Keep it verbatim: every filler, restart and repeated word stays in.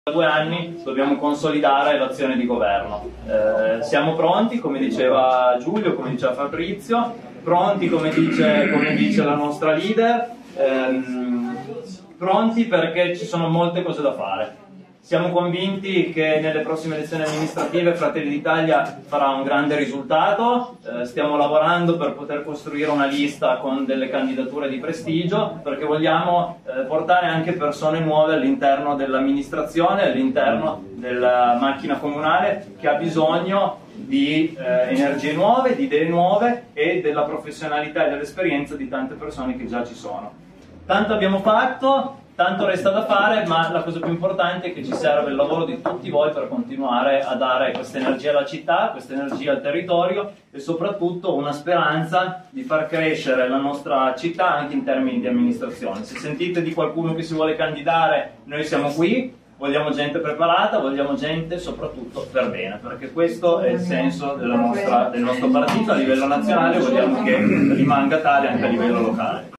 Da due anni dobbiamo consolidare l'azione di governo. Eh, siamo pronti, come diceva Giulio, come diceva Fabrizio, pronti come dice, come dice la nostra leader, ehm, pronti perché ci sono molte cose da fare. Siamo convinti che nelle prossime elezioni amministrative Fratelli d'Italia farà un grande risultato, eh, stiamo lavorando per poter costruire una lista con delle candidature di prestigio, perché vogliamo eh, portare anche persone nuove all'interno dell'amministrazione, all'interno della macchina comunale che ha bisogno di eh, energie nuove, di idee nuove e della professionalità e dell'esperienza di tante persone che già ci sono. Tanto abbiamo fatto, tanto resta da fare, ma la cosa più importante è che ci serve il lavoro di tutti voi per continuare a dare questa energia alla città, questa energia al territorio e soprattutto una speranza di far crescere la nostra città anche in termini di amministrazione. Se sentite di qualcuno che si vuole candidare, noi siamo qui, vogliamo gente preparata, vogliamo gente soprattutto per bene, perché questo è il senso della nostra, del nostro partito a livello nazionale, vogliamo che rimanga tale anche a livello locale.